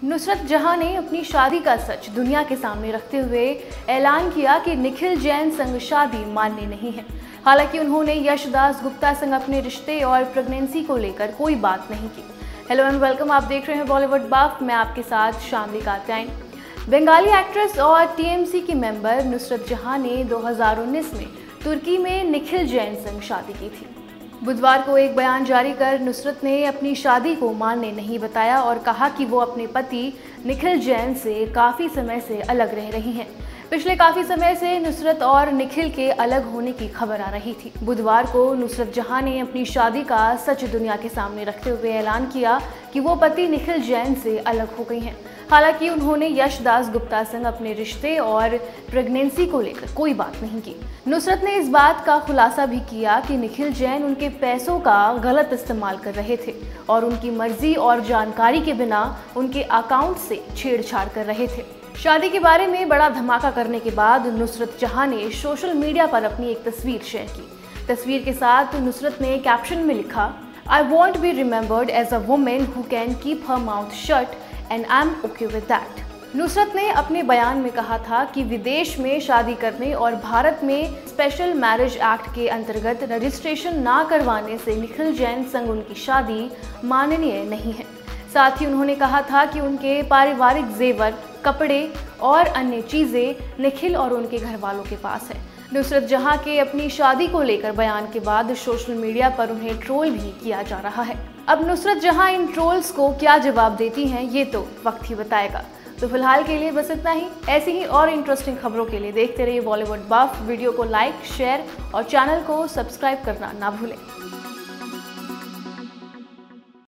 नुसरत जहां ने अपनी शादी का सच दुनिया के सामने रखते हुए ऐलान किया कि निखिल जैन संग शादी मान्य नहीं है। हालांकि उन्होंने यशदास गुप्ता संग अपने रिश्ते और प्रेगनेंसी को लेकर कोई बात नहीं की। हेलो एंड वेलकम, आप देख रहे हैं बॉलीवुड बाफ। मैं आपके साथ शामली कात्यायन। बंगाली एक्ट्रेस और टीएमसी की मेंबर नुसरत जहां ने 2019 में तुर्की में निखिल जैन संग शादी की थी। बुधवार को एक बयान जारी कर नुसरत ने अपनी शादी को मान्य नहीं बताया और कहा कि वो अपने पति निखिल जैन से काफ़ी समय से अलग रह रही हैं। पिछले काफ़ी समय से नुसरत और निखिल के अलग होने की खबर आ रही थी। बुधवार को नुसरत जहां ने अपनी शादी का सच दुनिया के सामने रखते हुए ऐलान किया कि वो पति निखिल जैन से अलग हो गई हैं। हालांकि उन्होंने यशदास गुप्ता संग अपने रिश्ते और प्रेगनेंसी को लेकर कोई बात नहीं की। नुसरत ने इस बात का खुलासा भी किया कि निखिल जैन उनके पैसों का गलत इस्तेमाल कर रहे थे और उनकी मर्जी और जानकारी के बिना उनके अकाउंट से छेड़छाड़ कर रहे थे। शादी के बारे में बड़ा धमाका करने के बाद नुसरत जहां ने सोशल मीडिया पर अपनी एक तस्वीर शेयर की। तस्वीर के साथ नुसरत ने कैप्शन में लिखा, "I won't be remembered as a woman who can keep her mouth shut and I'm okay with that." Nusrat ने अपने बयान में कहा था कि विदेश में शादी करने और भारत में स्पेशल मैरिज एक्ट के अंतर्गत रजिस्ट्रेशन ना करवाने से निखिल जैन संग उनकी शादी माननीय नहीं है। साथ ही उन्होंने कहा था कि उनके पारिवारिक जेवर, कपड़े और अन्य चीज़ें निखिल और उनके घर वालों के पास है। नुसरत जहां के अपनी शादी को लेकर बयान के बाद सोशल मीडिया पर उन्हें ट्रोल भी किया जा रहा है। अब नुसरत जहां इन ट्रोल्स को क्या जवाब देती हैं ये तो वक्त ही बताएगा। तो फिलहाल के लिए बस इतना ही। ऐसी ही और इंटरेस्टिंग खबरों के लिए देखते रहिए बॉलीवुड बाफ। वीडियो को लाइक, शेयर और चैनल को सब्सक्राइब करना ना भूलें।